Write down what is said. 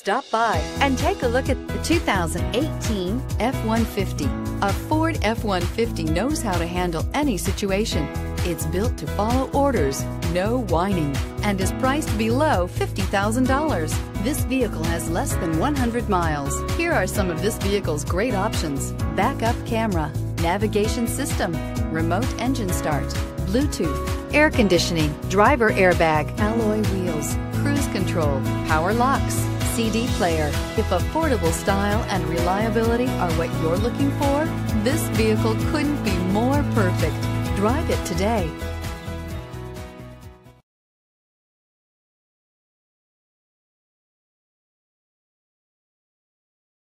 Stop by and take a look at the 2018 F-150. A Ford F-150 knows how to handle any situation. It's built to follow orders, no whining, and is priced below $50,000. This vehicle has less than 100 miles. Here are some of this vehicle's great options: backup camera, navigation system, remote engine start, Bluetooth, air conditioning, driver airbag, alloy wheels, cruise control, power locks, CD player. If affordable style and reliability are what you're looking for, this vehicle couldn't be more perfect. Drive it today.